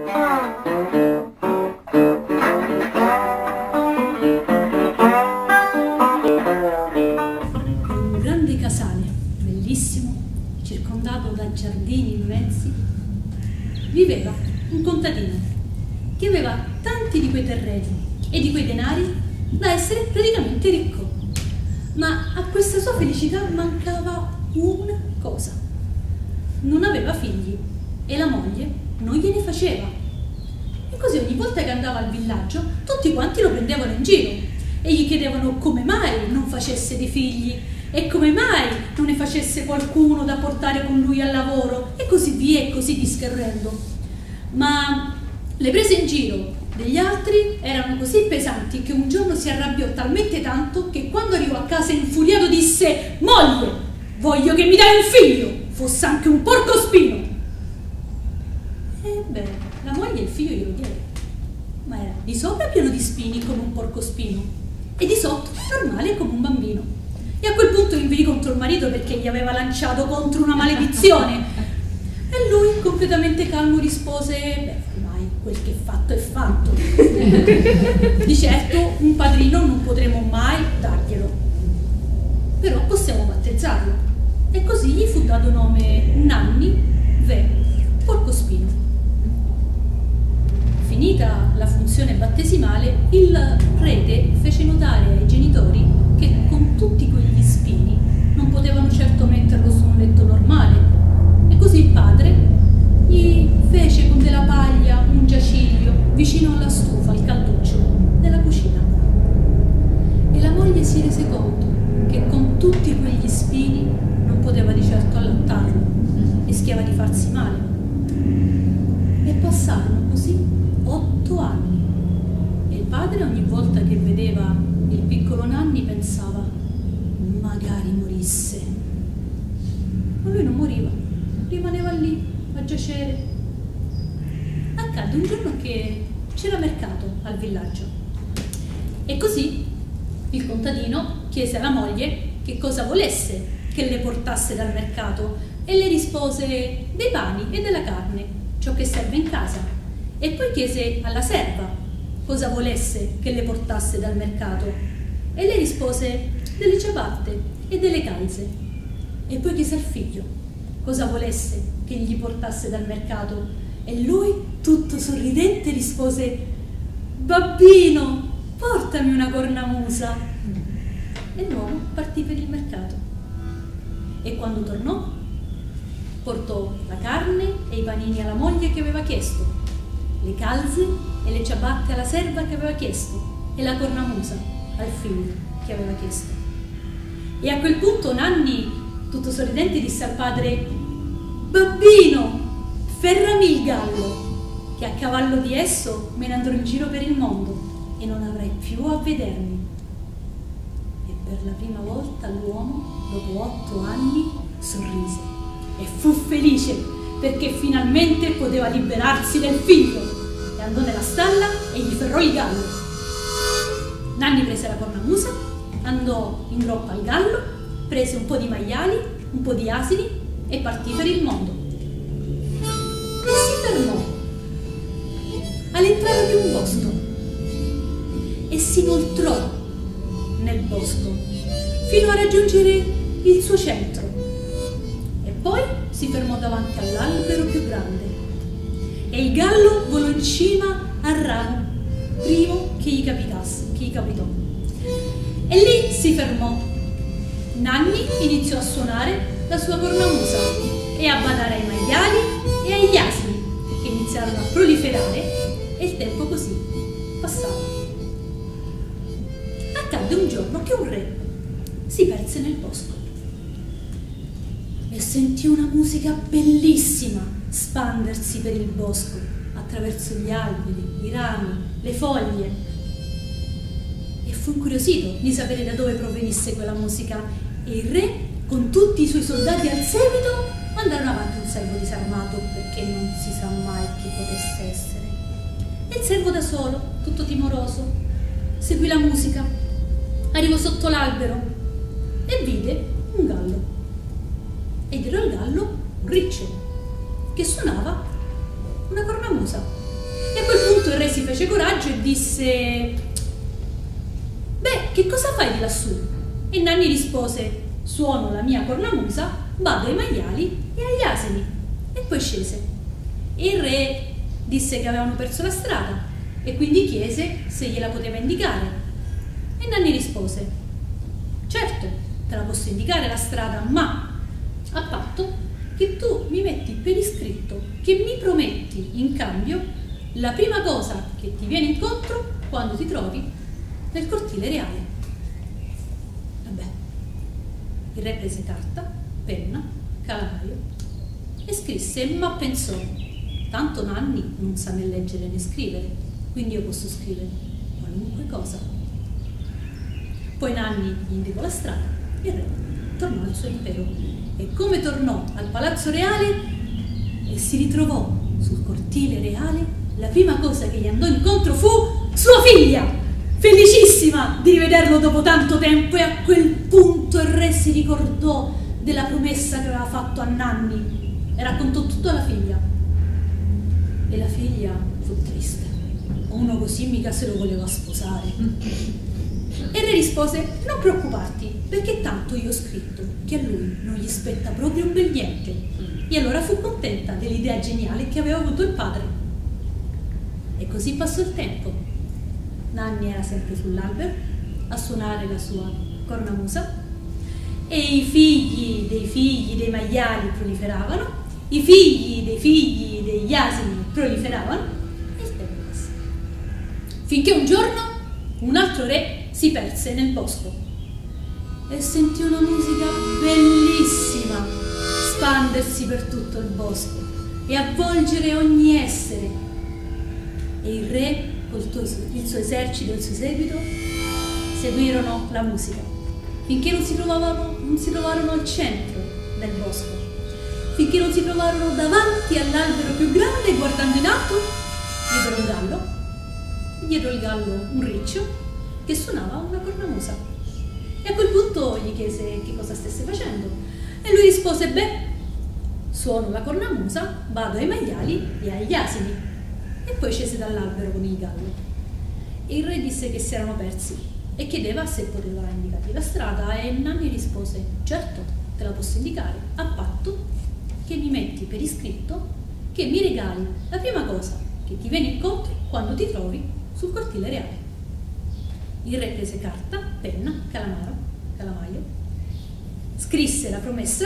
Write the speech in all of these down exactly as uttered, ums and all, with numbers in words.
Un grande casale, bellissimo, circondato da giardini immensi, viveva un contadino che aveva tanti di quei terreni e di quei denari da essere praticamente ricco. Ma a questa sua felicità mancava una cosa: non aveva figli e la moglie non gliene faceva. E così ogni volta che andava al villaggio tutti quanti lo prendevano in giro e gli chiedevano come mai non facesse dei figli e come mai non ne facesse qualcuno da portare con lui al lavoro, e così via e così discorrendo. Ma le prese in giro degli altri erano così pesanti che un giorno si arrabbiò talmente tanto che quando arrivò a casa infuriato disse: «Moglie, voglio che mi dai un figlio, fosse anche un porcospino!» Ebbene, la moglie il figlio glielo diede, ma era di sopra pieno di spini come un porcospino e di sotto normale come un bambino. E a quel punto inveì contro il marito perché gli aveva lanciato contro una maledizione. E lui, completamente calmo, rispose: «Beh, ormai quel che è fatto è fatto. Di certo un padrino non potremo mai darglielo, però possiamo battezzarlo». E così gli fu dato nome Nanni Ve Porcospino. Finita la funzione battesimale, il prete fece notare ai genitori che con tutti quegli spini non potevano certo metterlo su un letto normale, e così il padre gli fece con della paglia un giaciglio vicino alla stufa, al calduccio della cucina. E la moglie si rese conto che con tutti quegli spini non poteva di certo allattarlo, rischiava di farsi male. E passarono così otto anni e il padre ogni volta che vedeva il piccolo Nanni pensava: magari morisse. Ma lui non moriva, rimaneva lì a giacere. Accadde un giorno che c'era mercato al villaggio e così il contadino chiese alla moglie che cosa volesse che le portasse dal mercato e le rispose: dei pani e della carne, ciò che serve in casa. E poi chiese alla serva cosa volesse che le portasse dal mercato e le rispose: delle ciabatte e delle calze. E poi chiese al figlio cosa volesse che gli portasse dal mercato e lui, tutto sorridente, rispose: babbino, portami una cornamusa. E l'uomo partì per il mercato e quando tornò portò la carne e i panini alla moglie che aveva chiesto, le calze e le ciabatte alla serva che aveva chiesto e la cornamusa al figlio che aveva chiesto. E a quel punto Nanni, tutto sorridente, disse al padre: babbino, ferrami il gallo, che a cavallo di esso me ne andrò in giro per il mondo e non avrai più a vedermi. E per la prima volta l'uomo, dopo otto anni, sorrise e fu felice perché finalmente poteva liberarsi del figlio, e andò nella stalla e gli ferrò il gallo. Nanni prese la cornamusa, andò in groppa al gallo, prese un po' di maiali, un po' di asini e partì per il mondo. E si fermò all'entrata di un bosco e si inoltrò nel bosco fino a raggiungere il suo centro. E poi si fermò davanti all'albero più grande e il gallo volò in cima al ramo primo che gli capitasse, che gli capitò. E lì si fermò. Nanni iniziò a suonare la sua cornamusa e a badare ai maiali e agli asini, che iniziarono a proliferare e il tempo così passava. Accadde un giorno che un re si perse nel bosco e sentì una musica bellissima spandersi per il bosco attraverso gli alberi, i rami, le foglie, e fu incuriosito di sapere da dove provenisse quella musica. E il re, con tutti i suoi soldati al seguito, andarono avanti un servo disarmato, perché non si sa mai chi potesse essere. E il servo da solo, tutto timoroso, seguì la musica, arrivò sotto l'albero e vide un gallo. E dietro al gallo un riccio che suonava una cornamusa. si fece coraggio e disse: beh, che cosa fai di lassù? E Nanni rispose: suono la mia cornamusa, vado ai maiali e agli asini. E poi scese. E il re disse che avevano perso la strada e quindi chiese se gliela poteva indicare. E Nanni rispose: certo, te la posso indicare la strada, ma a patto che tu mi metti per iscritto che mi prometti in cambio la prima cosa che ti viene incontro quando ti trovi nel cortile reale. Vabbè, il re prese carta, penna, calamaio e scrisse, ma pensò: tanto Nanni non sa né leggere né scrivere, quindi io posso scrivere qualunque cosa. Poi Nanni gli indicò la strada e il re tornò al suo impero. E come tornò al palazzo reale e si ritrovò sul cortile reale, la prima cosa che gli andò incontro fu sua figlia, felicissima di rivederlo dopo tanto tempo. E a quel punto il re si ricordò della promessa che aveva fatto a Nanni e raccontò tutto alla figlia. E la figlia fu triste. Uno così mica se lo voleva sposare. E il re rispose: non preoccuparti, perché tanto io ho scritto che a lui non gli spetta proprio un bel niente. E allora fu contenta dell'idea geniale che aveva avuto il padre. E così passò il tempo. Nanni era sempre sull'albero a suonare la sua cornamusa e i figli dei figli dei maiali proliferavano, i figli dei figli degli asini proliferavano e il tempo passò. Finché un giorno un altro re si perse nel bosco e sentì una musica bellissima spandersi per tutto il bosco e avvolgere ogni essere. E il re, col il suo esercito e il suo seguito, seguirono la musica finché non si trovavano, non si trovarono al centro del bosco, finché non si trovarono davanti all'albero più grande. Guardando in alto, videro un gallo, dietro il gallo un riccio che suonava una cornamusa. E a quel punto gli chiese che cosa stesse facendo e lui rispose: beh, suono la cornamusa, vado ai maiali e agli asini. E poi scese dall'albero con il gallo. E il re disse che si erano persi e chiedeva se poteva indicargli la strada e Nanni rispose: certo, te la posso indicare, a patto che mi metti per iscritto che mi regali la prima cosa che ti viene incontro quando ti trovi sul cortile reale. Il re prese carta, penna, calamaro, calamaio, scrisse la promessa,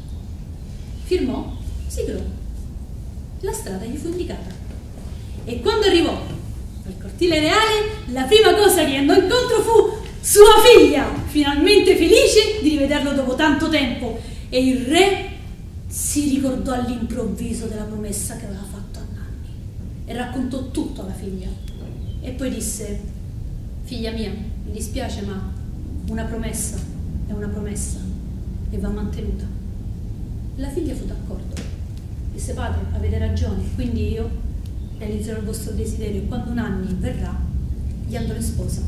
firmò, siglò. La strada gli fu indicata. E quando arrivò al cortile reale, la prima cosa che andò incontro fu sua figlia, finalmente felice di rivederlo dopo tanto tempo. E il re si ricordò all'improvviso della promessa che aveva fatto a Nanni e raccontò tutto alla figlia. E poi disse: figlia mia, mi dispiace, ma una promessa è una promessa e va mantenuta. La figlia fu d'accordo. Disse: padre, avete ragione, quindi io realizzerò il vostro desiderio e quando Nanni verrà gli andrò in sposa.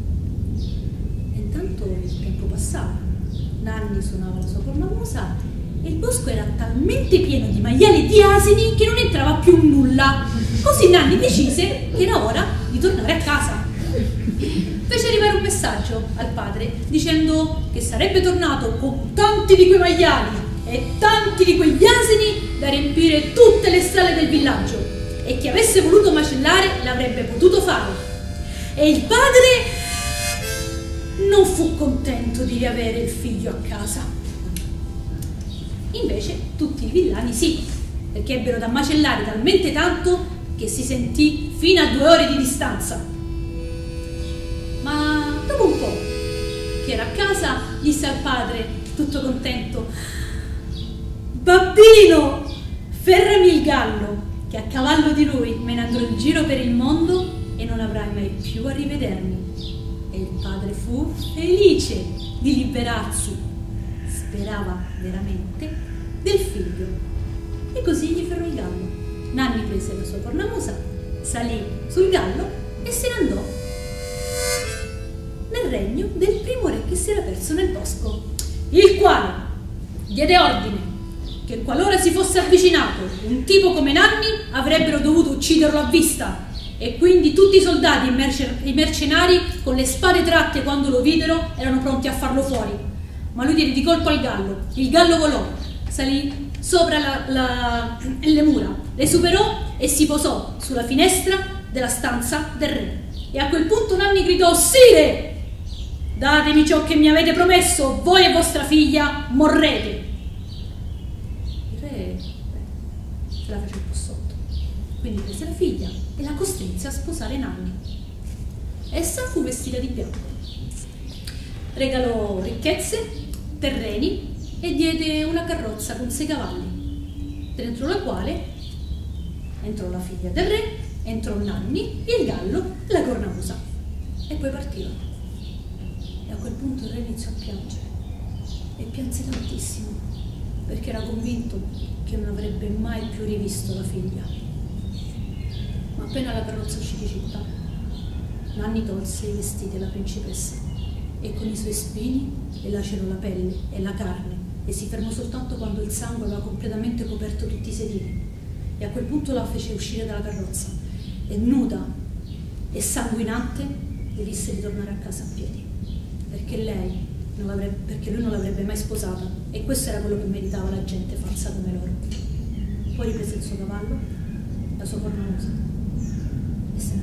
E intanto il tempo passava. Nanni suonava la sua cornamusa e il bosco era talmente pieno di maiali e di asini che non entrava più nulla. Così Nanni decise che era ora di tornare a casa. Fece arrivare un messaggio al padre dicendo che sarebbe tornato con tanti di quei maiali e tanti di quegli asini da riempire tutte le strade del villaggio e chi avesse voluto macellare l'avrebbe potuto fare. E il padre non fu contento di riavere il figlio a casa. Invece tutti i villani sì, perché ebbero da macellare talmente tanto che si sentì fino a due ore di distanza. Ma dopo un po' che era a casa, disse al padre, tutto contento: babbino, ferrami il gallo, che a cavallo di lui me ne andrò in giro per il mondo e non avrai mai più a rivedermi. E il padre fu felice di liberarsi, sperava veramente, del figlio. E così gli ferrò il gallo. Nanni prese la sua cornamusa, salì sul gallo e se ne andò nel regno del primo re che si era perso nel bosco, il quale diede ordine che qualora si fosse avvicinato un tipo come Nanni avrebbero dovuto ucciderlo a vista E quindi tutti i soldati, i mercenari, con le spade tratte quando lo videro, erano pronti a farlo fuori. Ma lui diede di colpo al gallo. Il gallo volò, salì sopra la, la, le mura, le superò e si posò sulla finestra della stanza del re. E a quel punto Nanni gridò: «Sire! Datemi ciò che mi avete promesso, voi e vostra figlia morrete!» Il re beh, se la fece un po' sotto. Quindi prese la figlia e la costrinse a sposare Nanni. Essa fu vestita di bianco, regalò ricchezze, terreni e diede una carrozza con sei cavalli, dentro la quale entrò la figlia del re, entrò Nanni, il gallo e la cornamusa, e poi partirono. E a quel punto il re iniziò a piangere, e pianse tantissimo, perché era convinto che non avrebbe mai più rivisto la figlia. Ma appena la carrozza uscì di città, Nanni tolse i vestiti alla principessa e con i suoi spini le lacerò la pelle e la carne, e si fermò soltanto quando il sangue aveva completamente coperto tutti i sedili. E a quel punto la fece uscire dalla carrozza e, nuda e sanguinante, le disse di tornare a casa a piedi, perché lei non l'avrebbe, perché lui non l'avrebbe mai sposata, e questo era quello che meritava la gente falsa come loro. Poi riprese il suo cavallo, la sua cornamusa, e se ne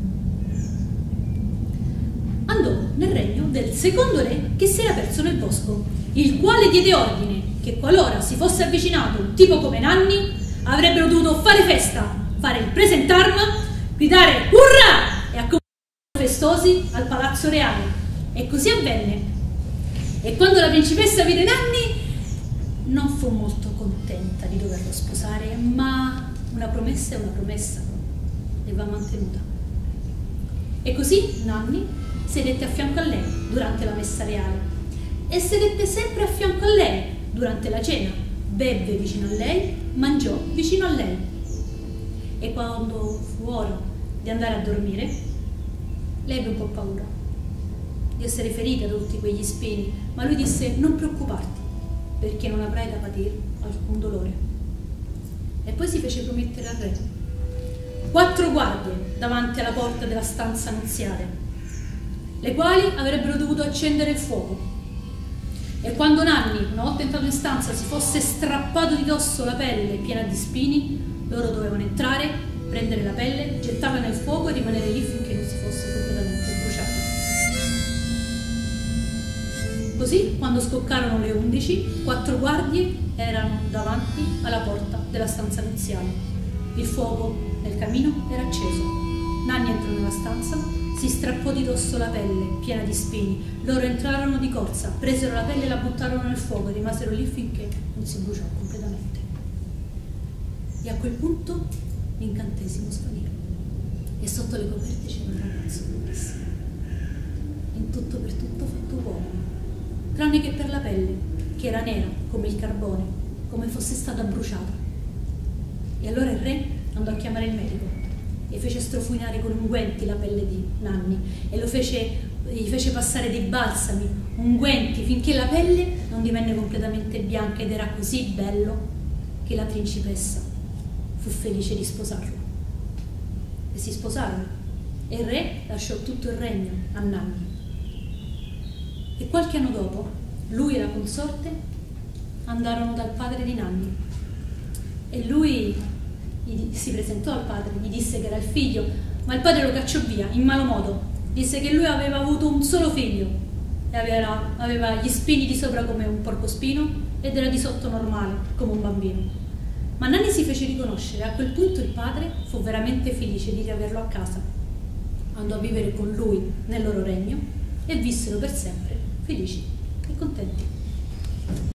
andò. Andò nel regno del secondo re che si era perso nel bosco, il quale diede ordine che qualora si fosse avvicinato un tipo come Nanni, avrebbero dovuto fare festa, fare il presentarm, gridare urrà e accompagnare festosi al palazzo reale. E così avvenne. E quando la principessa vide Nanni, non fu molto contenta di doverlo sposare, ma una promessa è una promessa e va mantenuta. E così Nanni sedette a fianco a lei durante la messa reale e sedette sempre a fianco a lei durante la cena, bevve vicino a lei, mangiò vicino a lei. E quando fu ora di andare a dormire, lei ebbe un po' paura di essere ferita da tutti quegli spini, ma lui disse: «Non preoccuparti, perché non avrai da patire alcun dolore». E poi si fece promettere al re quattro guardie davanti alla porta della stanza nuziale, le quali avrebbero dovuto accendere il fuoco. E quando Nanni, una volta entrato in stanza, si fosse strappato di dosso la pelle piena di spini, loro dovevano entrare, prendere la pelle, gettarla nel fuoco e rimanere lì finché non si fosse completamente bruciata. Così, quando scoccarono le undici, quattro guardie erano davanti alla porta della stanza nuziale. Il fuoco nel camino era acceso. Nanni entrò nella stanza, si strappò di dosso la pelle piena di spini. Loro entrarono di corsa, presero la pelle e la buttarono nel fuoco e rimasero lì finché non si bruciò completamente. E a quel punto l'incantesimo svanì e sotto le coperte c'era un ragazzo bellissimo, in tutto per tutto fatto uomo, tranne che per la pelle, che era nera come il carbone, come fosse stata bruciata. E allora il re andò a chiamare il medico e fece strofinare con unguenti la pelle di Nanni e lo fece, gli fece passare dei balsami, unguenti, finché la pelle non divenne completamente bianca, ed era così bello che la principessa fu felice di sposarlo. E si sposarono e il re lasciò tutto il regno a Nanni. E qualche anno dopo lui e la consorte andarono dal padre di Nanni e lui gli si presentò al padre, gli disse che era il figlio, ma il padre lo cacciò via in malo modo. Disse che lui aveva avuto un solo figlio e aveva, aveva gli spini di sopra come un porcospino ed era di sotto normale come un bambino. Ma Nanni si fece riconoscere e a quel punto il padre fu veramente felice di riaverlo a casa. Andò a vivere con lui nel loro regno e vissero per sempre felici e contenti.